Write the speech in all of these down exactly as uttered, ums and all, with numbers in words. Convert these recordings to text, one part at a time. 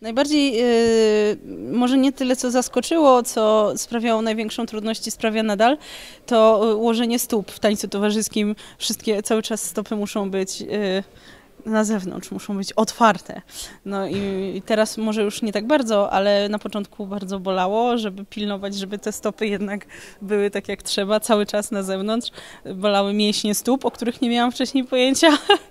Najbardziej, yy, może nie tyle co zaskoczyło, co sprawiało największą trudności, sprawia nadal, to ułożenie stóp w tańcu towarzyskim. Wszystkie, cały czas stopy muszą być yy, na zewnątrz, muszą być otwarte. No i, i teraz może już nie tak bardzo, ale na początku bardzo bolało, żeby pilnować, żeby te stopy jednak były tak jak trzeba, cały czas na zewnątrz. Bolały mięśnie stóp, o których nie miałam wcześniej pojęcia,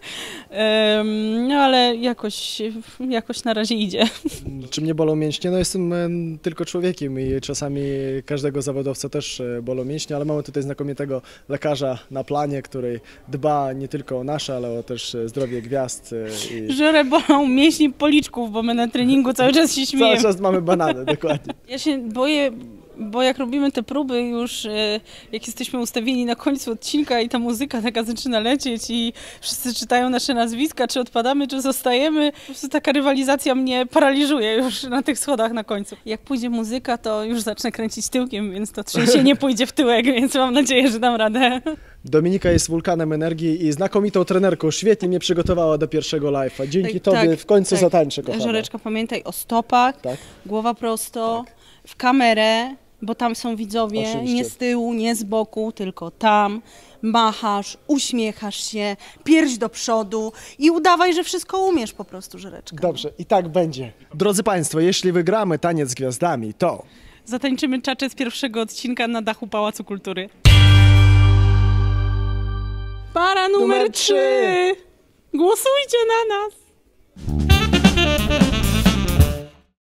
no ale jakoś, jakoś na razie idzie. Czy mnie bolą mięśnie? No jestem tylko człowiekiem i czasami każdego zawodowca też bolą mięśnie, ale mamy tutaj znakomitego lekarza na planie, który dba nie tylko o nasze, ale o też zdrowie gwiazd. I... Żerę bolą mięśni policzków, bo my na treningu cały czas się śmiejemy. Cały czas mamy banany, dokładnie. Ja się boję, bo jak robimy te próby już, jak jesteśmy ustawieni na końcu odcinka i ta muzyka taka zaczyna lecieć i wszyscy czytają nasze nazwiska, czy odpadamy, czy zostajemy, po prostu taka rywalizacja mnie paraliżuje już na tych schodach na końcu. Jak pójdzie muzyka, to już zacznę kręcić tyłkiem, więc to trzęsie nie pójdzie w tyłek, więc mam nadzieję, że dam radę. Dominika jest wulkanem energii i znakomitą trenerką. Świetnie mnie przygotowała do pierwszego live'a. Dzięki tak, Tobie tak, w końcu tak. zatańczę, kochana. Żoreczka, pamiętaj o stopach, tak. Głowa prosto, tak. w kamerę, bo tam są widzowie, Oczywiście. Nie z tyłu, nie z boku, tylko tam. Machasz, uśmiechasz się, pierś do przodu i udawaj, że wszystko umiesz po prostu, Żoreczka. Dobrze, i tak będzie. Drodzy Państwo, jeśli wygramy Taniec z Gwiazdami, to... Zatańczymy czacze z pierwszego odcinka na dachu Pałacu Kultury. Para numer, numer trzy! Głosujcie na nas!